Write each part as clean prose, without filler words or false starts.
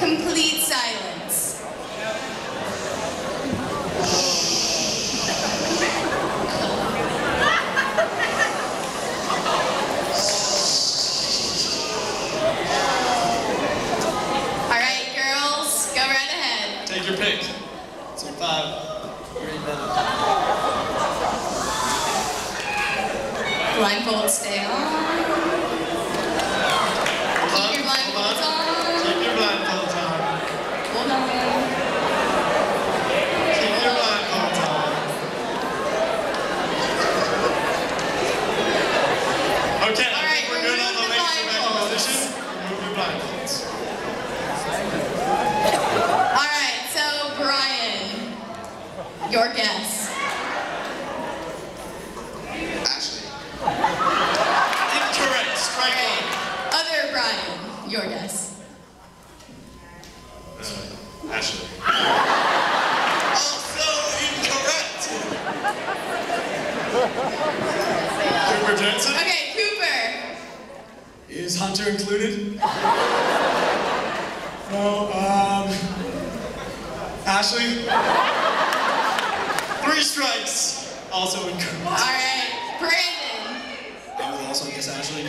Complete silence. All right, girls, go right ahead. Take your pick. So 5, 3 minutes. Blindfold, stay on. Keep your blindfolds on. Keep your blindfolds on. Hold on. Keep your blindfolds on. Okay, All right, we're good on the ladies in back in position. Remove your blindfolds. All right, so Brian, your guess. Incorrect. Strike one. Other Brian, your guess. Ashley. Also incorrect. Cooper Jensen. Okay, Cooper. Is Hunter included? No. Ashley. 3 strikes. Also incorrect. All right, Brandon. I would also guess Ashley.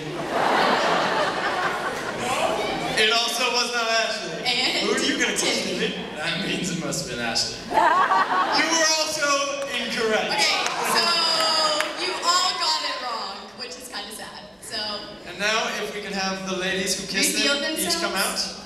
It also was not Ashley. And who are you going to teach me? That means it must have been Ashley. You were also incorrect. Okay, so you all got it wrong, which is kind of sad. So And now, if we can have the ladies who kissed reveal them each themselves. come out.